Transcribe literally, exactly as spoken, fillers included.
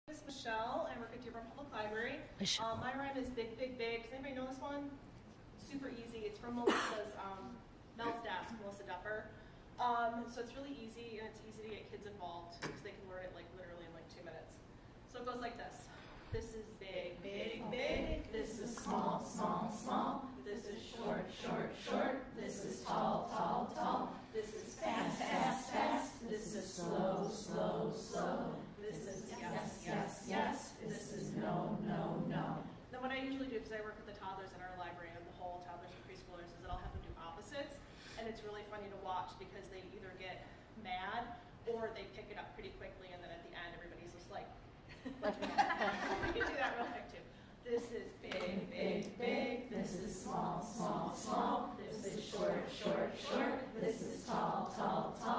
This is Michelle. I work at Dearborn Public Library. Um, my rhyme is big, big, big. Does anybody know this one? Super easy. It's from Melissa's um, Mel's desk, Melissa Depper. Um, so it's really easy, and it's easy to get kids involved because they can learn it like literally in like two minutes. So it goes like this. This is big, big, big. This is small, small, small. This is short, short, short. This is tall, tall, tall. This is fast, fast, fast. This is slow, slow, slow. This is yes, yes, yes. This is no, no, no. Then what I usually do, because I work with the toddlers in our library and the whole toddlers and preschoolers, is that I'll have them do opposites. And it's really funny to watch because they either get mad or they pick it up pretty quickly, and then at the end everybody's just like, we can do that real quick too. This is big, big, big. This is small, small, small. This is short, short, short. This is tall, tall, tall.